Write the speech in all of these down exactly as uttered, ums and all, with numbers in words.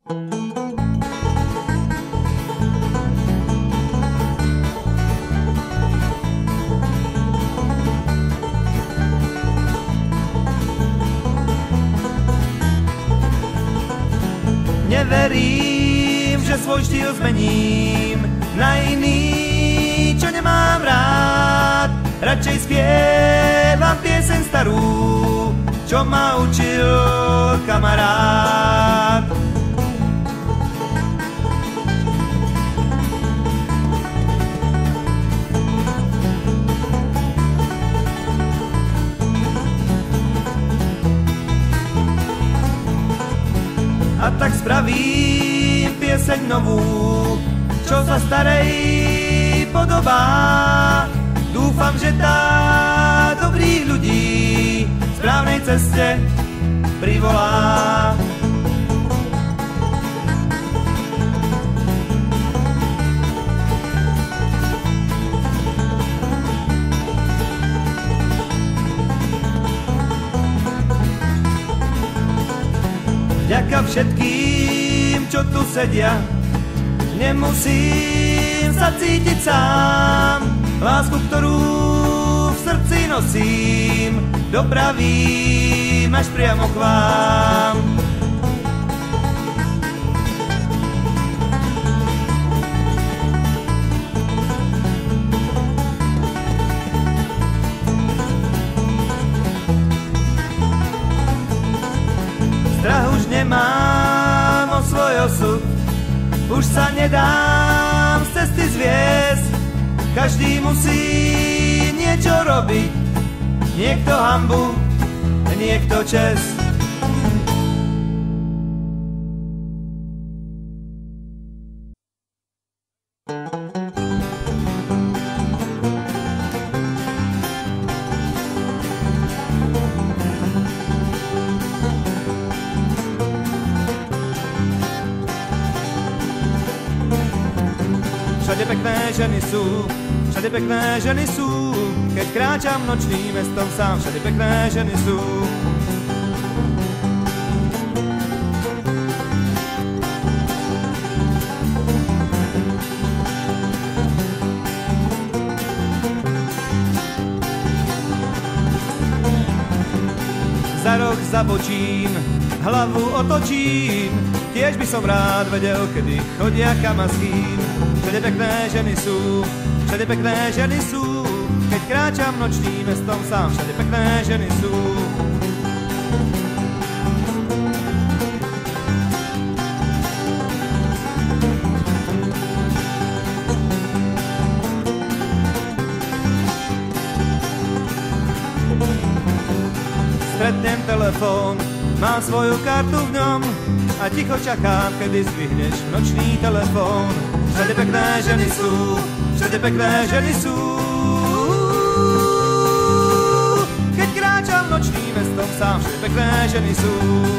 Neverím, že svoj štýl zmením na iný, čo nemám rád. Radšej spievam pieseň starú, čo ma učil kamarát. A tak spravím pieseň novú, čo sa starej podobá. Dúfam, že tá dobrých ľudí v správnej ceste privolá. Vďaka všetkým, čo tu sedia, nemusím sa cítiť sám. Lásku, ktorú v srdci nosím, dopravím až priamo k vám. Strach už nemám o svoj osud, už sa nedám z cesty zviesť. Každý musí niečo robiť, niekto hanbu, niekto čest. Všade pekné ženy sú, všade pekné ženy sú, keď kráčam nočným mestom sám, všade pekné ženy sú. Za rok zabočím, hlavu otočím, tiež by som rád vedel, kedy chodia kam a s kým. Všade pekné ženy sú, všade pekné ženy sú, keď kráčam nočným mestom sám, všade pekné ženy sú. Stretnem telefón, mám svoju kartu v ňom a ticho čakám, kedy zdvihneš nočný telefón. Všade pekné ženy sú, všade pekné ženy sú, keď kráčam nočným mestom sám, všade pekné ženy sú.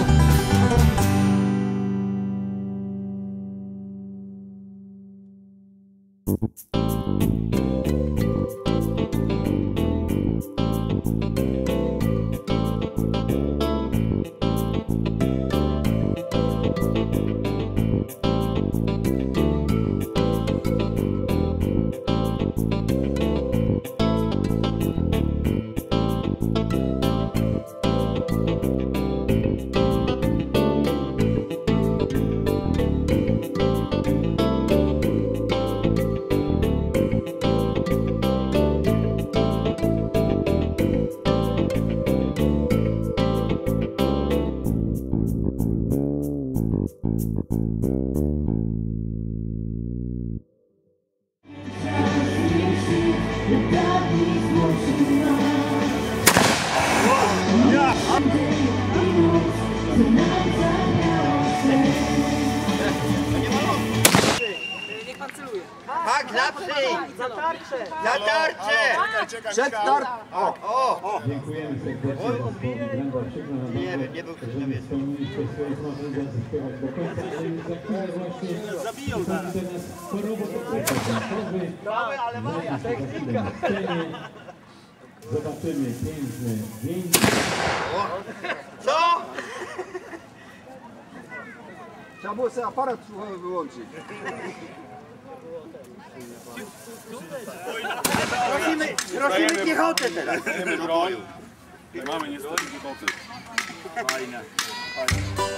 Tak, zapři! Za tarczę! Za tarczę! Przed tar... O, o! O! Dziękujemy serdecznie. Wręcza przykro nam Nie wiem, nie był że nie spełniliście swoich marzeń zazyskiwać do końca, ale za chwilę właśnie Zabiją zaraz. do nas chorobo imprezy. Ale Maja, technika! Zobaczymy piękne zdjęcie. Co? Trzeba było sobie aparat słuchowy wyłączyć. Prosimy, prosimy piechotę teraz. Dajemy broń. Nie mamy niestety pichoty. Fajne.